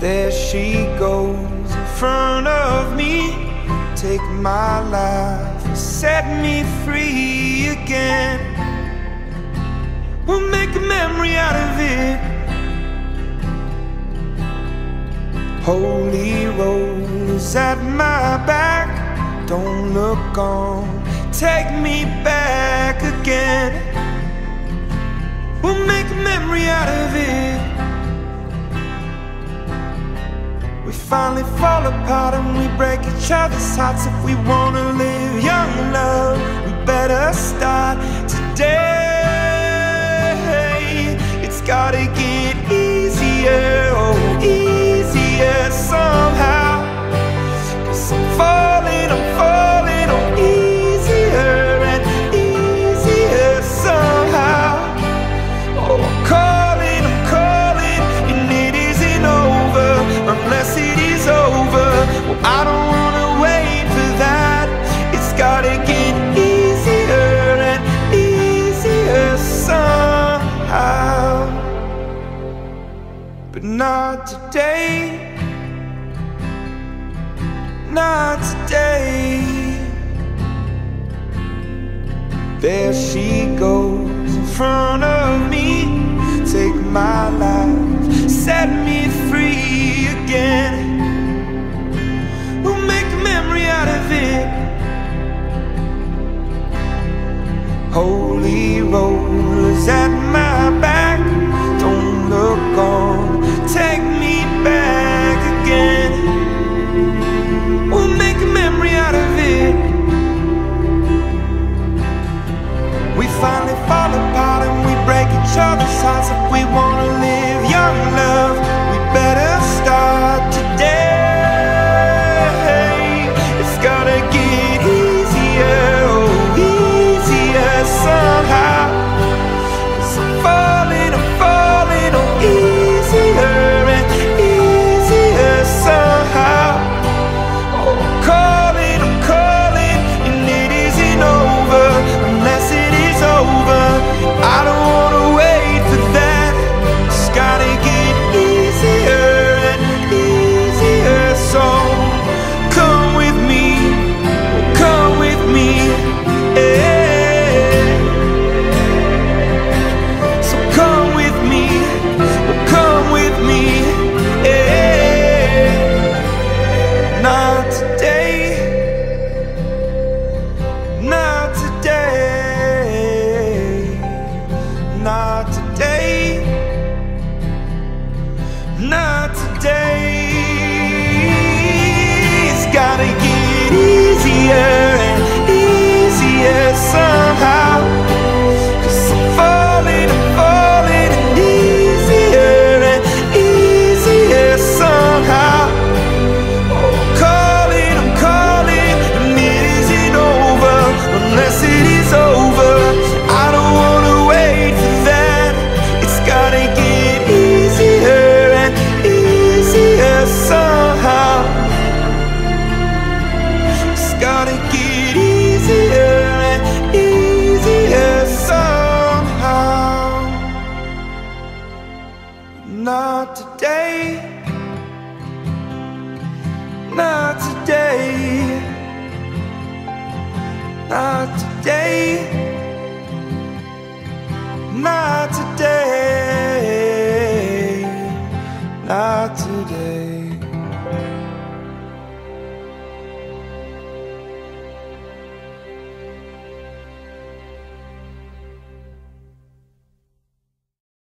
There she goes in front of me. Take my life and set me free again. We'll make a memory out of it. Holy rollers at my back, don't look on, take me back again. We'll make a memory out of it. We finally fall apart and we break each other's hearts. If we wanna live young love, we better start today. It's gotta get easier, oh easier somehow. 'Cause I'm falling on easier and easier somehow. Oh, I'm calling, and it isn't over unless it is over. Well, I don't wanna wait for that. It's gotta get easier and easier somehow. But not today, not today. There she goes in front of me. Take my life, set me free again. We'll make a memory out of it. Holy rollers at my back, don't look on, take me back again. We'll make a memory out of it. We finally fall apart and we break each other's hearts. If we wanna live young love,